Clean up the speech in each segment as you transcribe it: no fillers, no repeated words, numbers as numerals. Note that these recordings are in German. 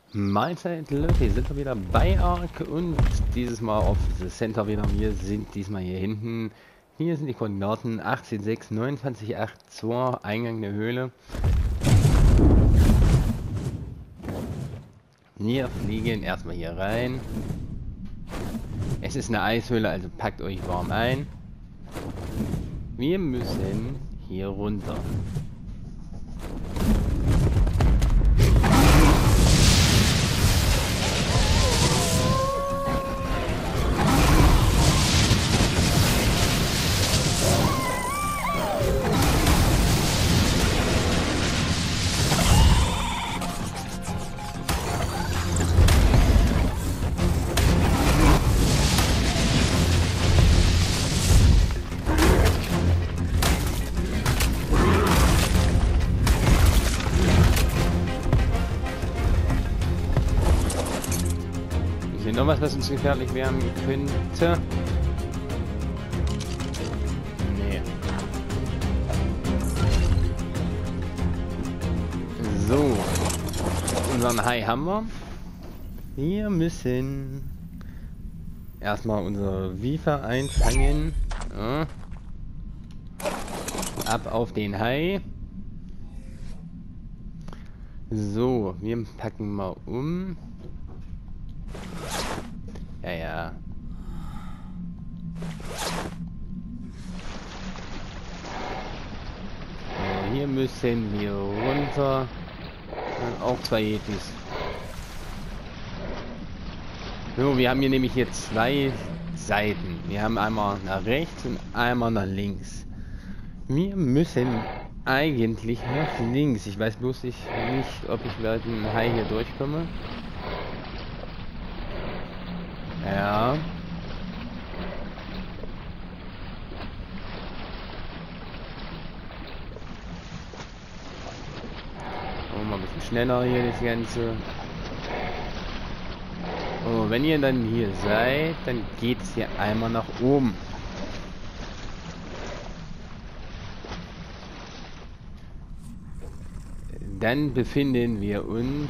Mahlzeit Leute, sind wir wieder bei Ark und dieses Mal auf the Center wieder. Wir sind diesmal hier hinten. Hier sind die Koordinaten 18,6, 29,8 zur Eingang der Höhle. Wir fliegen erstmal hier rein. Es ist eine Eishöhle, also packt euch warm ein. Wir müssen hier runter. Noch was uns gefährlich werden könnte. Nee. So. Unseren Hai haben wir. Wir müssen erstmal unsere Wiefer einfangen. Ja. Ab auf den Hai. So, wir packen mal um. Ja. Hier müssen wir runter. Und auch zwei Yetis. So, wir haben hier nämlich hier zwei Seiten. Wir haben einmal nach rechts und einmal nach links. Wir müssen eigentlich nach links. Ich weiß bloß nicht, ob ich mit dem Hai hier durchkomme. Ja. Mal ein bisschen schneller hier das Ganze. Oh, wenn ihr dann hier seid, dann geht es hier einmal nach oben. Dann befinden wir uns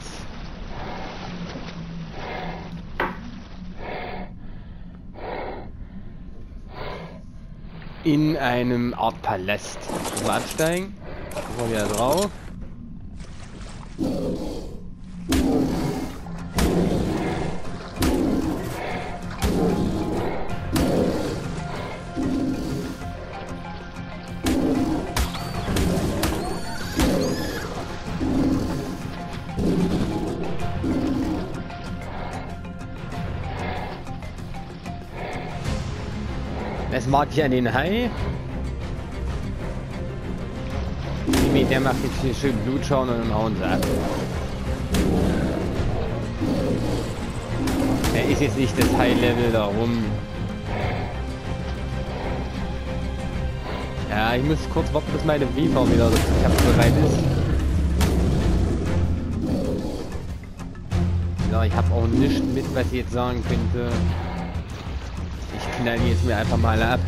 in einem Art Palast. So absteigen. So wieder drauf. Das mag ich an den Hai. Der macht jetzt hier schön Blutschauen und hauen sie ab. Er ist jetzt nicht das High-Level da rum. Ja, ich muss kurz warten, bis meine Wiefer wieder bereit ist. Ja, ich habe auch nichts mit, was ich jetzt sagen könnte. Ich knall jetzt mir einfach mal ab.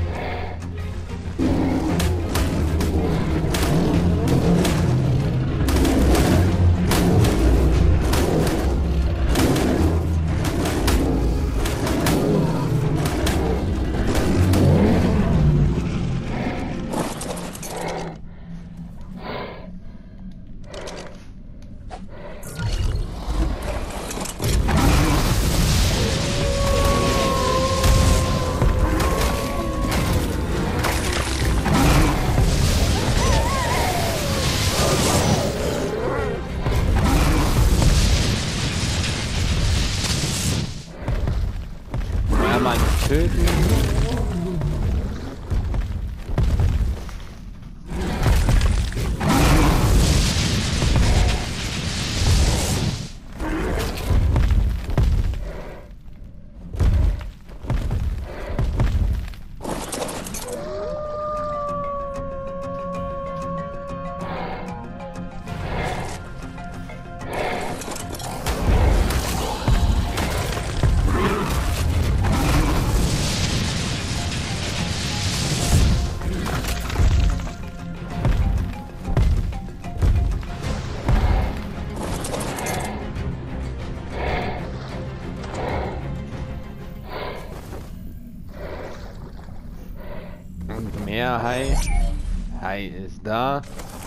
her, Hai. Hai ist da.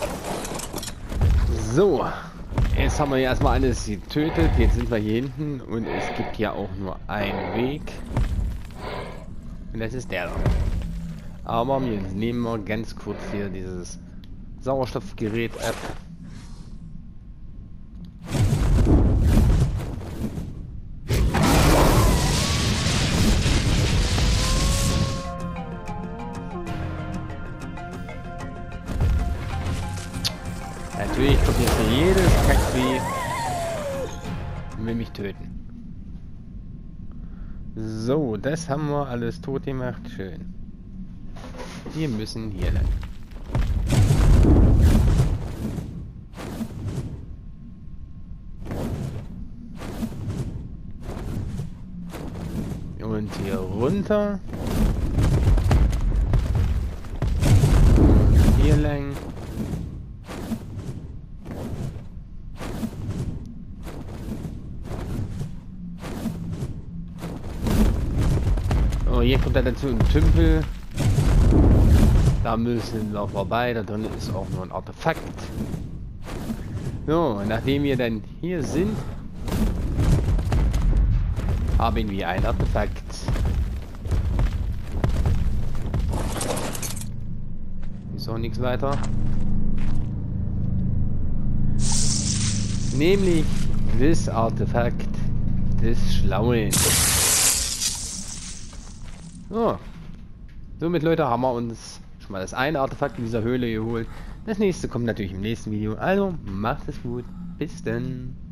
So. Jetzt haben wir hier erstmal alles getötet. Jetzt sind wir hier hinten und es gibt ja auch nur einen Weg. Und das ist der da. Aber wir nehmen mal ganz kurz hier dieses Sauerstoffgerät-App. Natürlich kommt jetzt jedes Kackvieh und will mich töten. So, das haben wir alles tot gemacht. Schön. Wir müssen hier lang. Und hier runter. Und hier lang. Oh, hier kommt er dazu ein Tümpel. Da müssen wir vorbei, da drin ist auch nur ein Artefakt. So, nachdem wir dann hier sind, haben wir ein Artefakt. Ist auch nichts weiter. Nämlich das Artefakt des Schlauen. So. Somit, Leute, haben wir uns schon mal das eine Artefakt in dieser Höhle geholt. Das nächste kommt natürlich im nächsten Video. Also, macht es gut. Bis dann.